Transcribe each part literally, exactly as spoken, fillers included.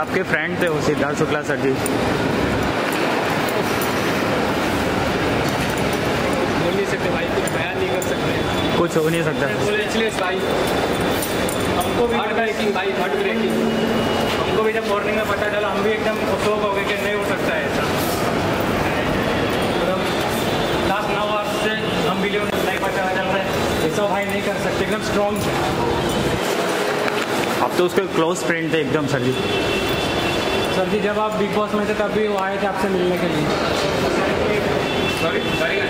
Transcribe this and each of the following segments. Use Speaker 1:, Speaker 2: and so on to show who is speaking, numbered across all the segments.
Speaker 1: आपके फ्रेंड थे वो सिद्धार्थ शुक्ला सर जी।
Speaker 2: बोल नहीं सकते भाई, कुछ बयान नहीं कर सकते,
Speaker 1: कुछ हो नहीं सकता।
Speaker 2: इसलिए भाई हमको भी हार्ट ब्रेकिंग भाई हार्ट ब्रेकिंग हमको भी जब मॉर्निंग में पता चला हम भी एकदम शौक हो गए कि नहीं हो सकता है ऐसा। लास्ट नौ आवर्स से हम बिलीव नहीं पता चल रहा है ऐसा भाई नहीं कर सकते, एकदम स्ट्रॉन्ग है।
Speaker 1: अब तो उसके क्लोज फ्रेंड थे एकदम सर जी।
Speaker 2: सर जी जब आप बिग बॉस में थे तभी वो आए थे आपसे मिलने के लिए। सॉरी सॉरी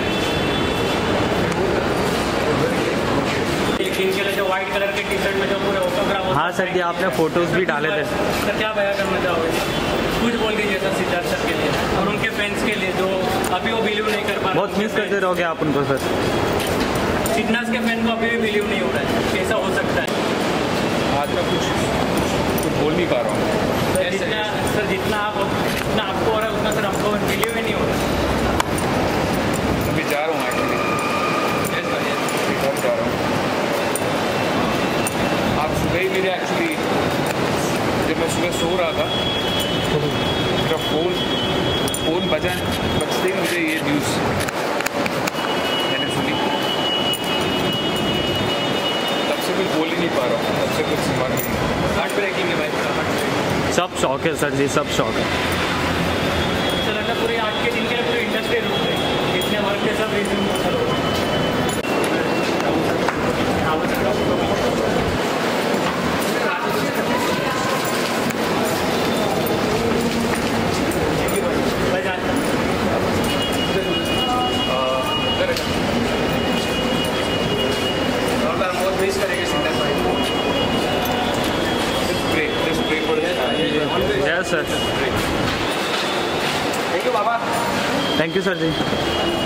Speaker 2: इनके लिए जो व्हाइट कलर के टी शर्ट में जो पूरे ऑटोग्राफ।
Speaker 1: हाँ सर जी, आपने फोटोज भी डाले थे।
Speaker 2: सर क्या बयान करना चाहोगे, कुछ बोल दीजिए सर सिद्धार्थ सर के लिए और उनके फैंस के लिए जो अभी वो बिलीव नहीं कर पा रहे।
Speaker 1: बहुत मिस करते रहोगे आप उनको सर।
Speaker 2: सिद्धार्थ के फैन को अभी भी बिलीव नहीं हो रहा है कैसा हो सकता है।
Speaker 3: आज मैं कुछ कुछ बोल नहीं पा रहा हूँ
Speaker 2: सर जितना सर जितना आप जितना आपको हो रहा है उतना सर हमको बिलीव ही नहीं हो रहा।
Speaker 3: अभी जा रहा हूँ एक्चुअली, घर जा रहा हूँ। आप सुबह ही मेरे एक्चुअली जब मैं सुबह सो रहा था मेरा फ़ोन फ़ोन बजा बजते ही मुझे ये न्यूज़ मैंने सुनी। तब से कुछ बोल ही नहीं पा रहा हूँ, तब से कुछ दिमाग नहीं।
Speaker 2: हार्ट ब्रेकिंग है भाई, पूरा हार्ट ब्रेकिंग।
Speaker 1: सब शौक है सर जी, सब शौक है।
Speaker 2: सर लगता पूरे आज के दिन के लिए पूरी इंडस्ट्री रुक गई, इतने वर्क के सब रीजन सर हो गए।
Speaker 1: यस सर,
Speaker 2: थैंक यू बाबा।
Speaker 1: Thank you sir ji.